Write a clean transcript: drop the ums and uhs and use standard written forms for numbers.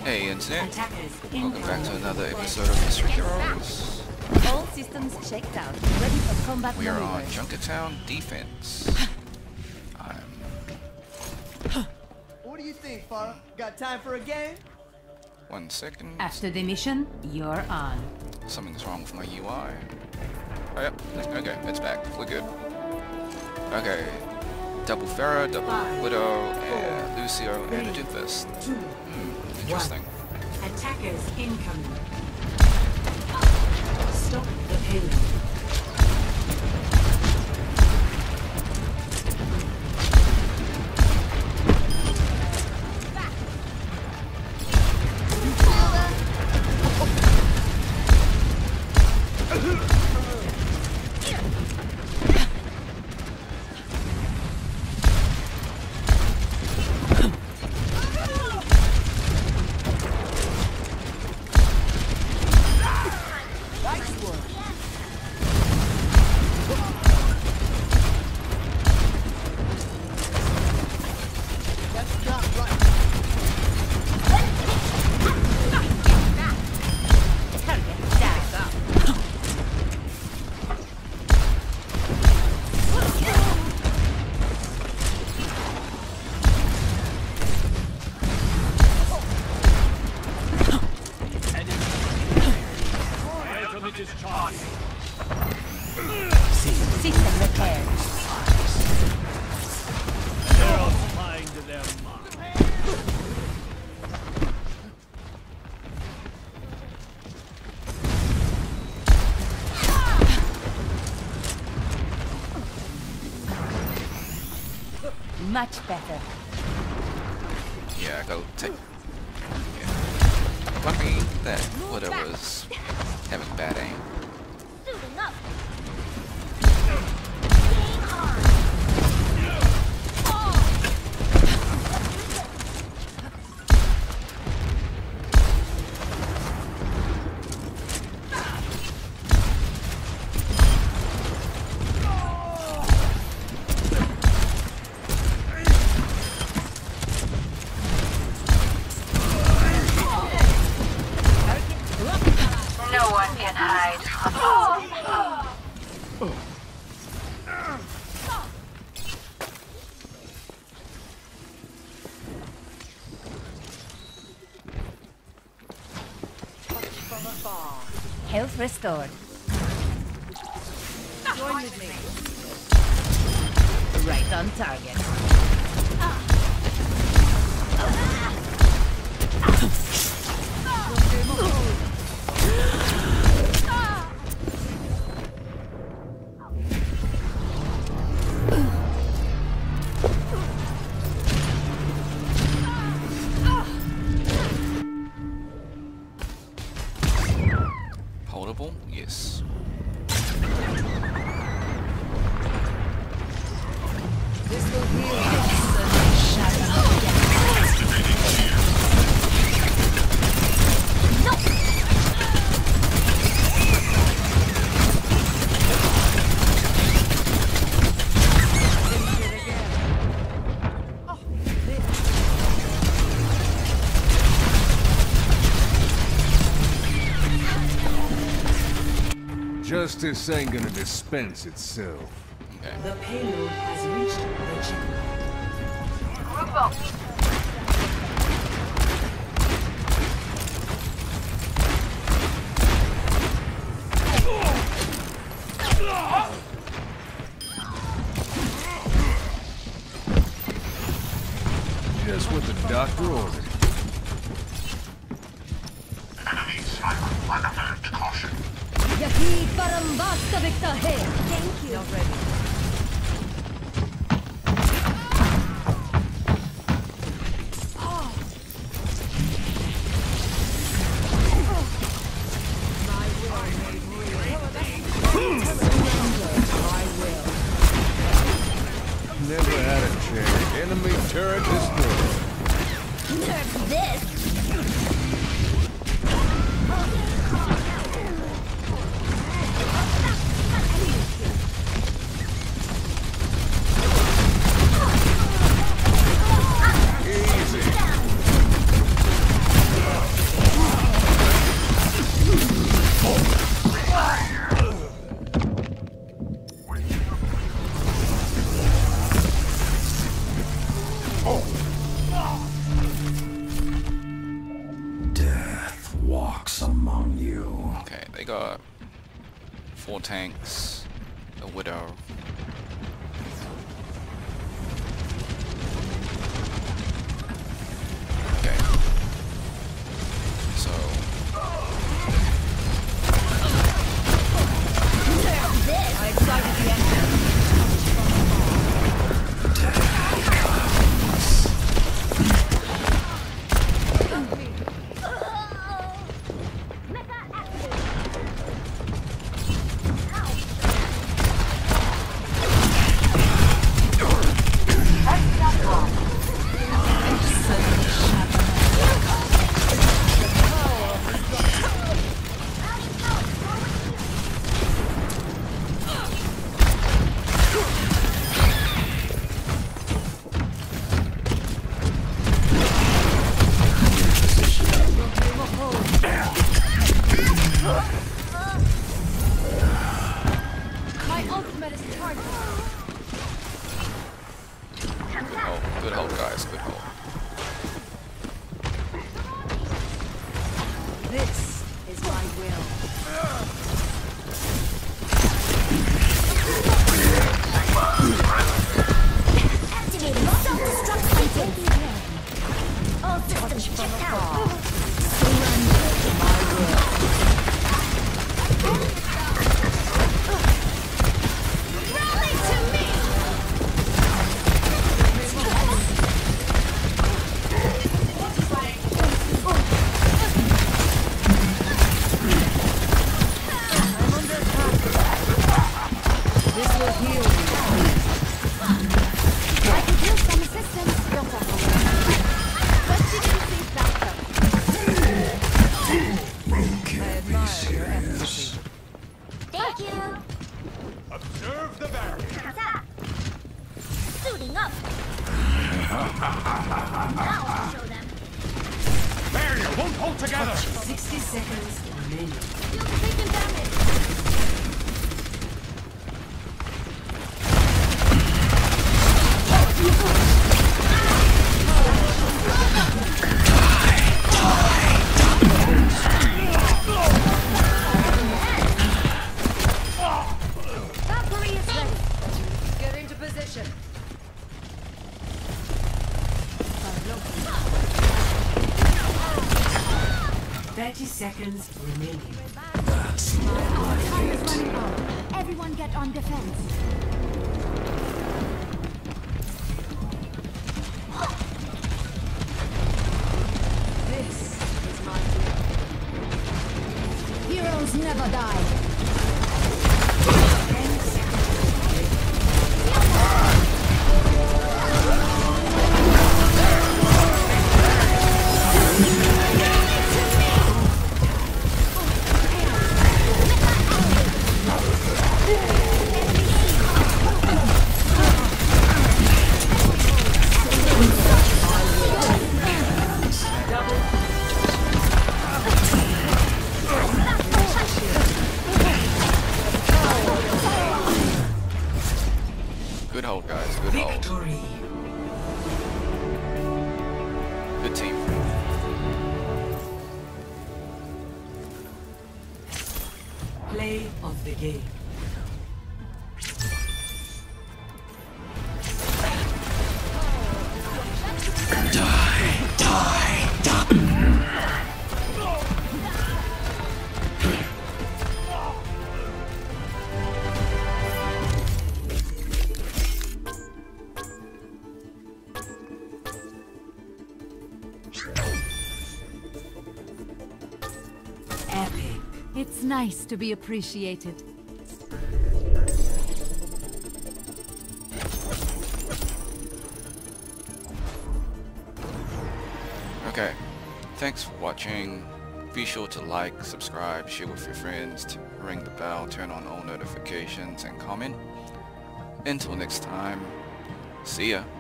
Hey Internet, Attackers welcome back to incoming. another episode of Mystery Heroes. All systems checked out. Ready for combat We are on maneuvers. Junkertown Defense. What do you think, Farah? Got time for a game? 1 second. After the mission, you're on. Something's wrong with my UI. Oh yep, okay, it's back. We're good. Okay. Double Pharah, double Widow, and Lucio, and a Doomfist. Interesting. Attackers incoming. Stop the payload. That's not right. System repaired. Much better. Yeah, go take. Yeah. Lucky that Widow was having bad aim. Suiting up. No one can hide. Health restored. Join with me. Right on target. Holdable? Yes. This will heal. Justice ain't gonna dispense itself. Okay. The payload has reached the checkpoint. Group up. Just what the doctor ordered. Yaki Parambasta Victor here. Thank you. Never had a chance. Enemy turret destroyed. Nerf this. tanks. among you. Okay, they got 4 tanks, a Widow. Okay. So I excited the enemy. My ultimate is charged. good help guys, good help. This is my will. Activating self-destruct hunting. All systems checked out. Surrender to my will. Rally to me! This will heal you. I could use some assistance. Don't walk away. But you didn't think that I admire your empathy. Thank you. Observe the barrier. Suiting up. Now I'll show them. Barrier won't hold together. 60 seconds remaining. You've taken damage. Valkyrie is ready. Get into position. 30 seconds remaining. Time is running out. Everyone get on defense. This is my will. Heroes never die. Good hold guys, good hold. Victory. Good team. Play of the game. Epic. It's nice to be appreciated. Okay, thanks for watching. Be sure to like, subscribe, share with your friends, ring the bell, turn on all notifications, and comment. Until next time, see ya.